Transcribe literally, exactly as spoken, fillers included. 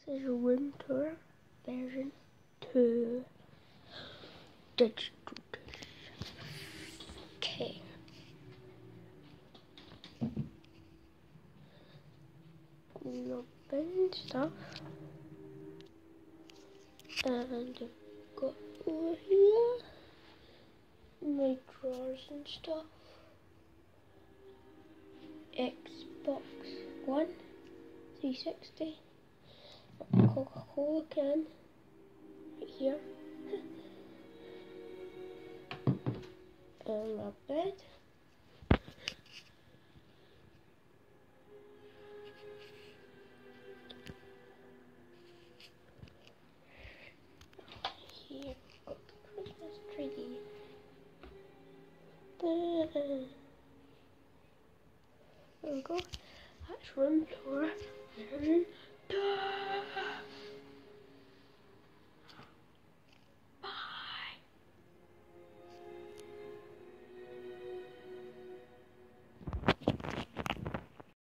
This is a room tour version two. Digital dish. Okay. Open stuff. And I've got over here my drawers and stuff. Xbox One, three sixty, Coca-Cola can, right here, and my bed. Here, got the Christmas tree. There we go. That's room tour.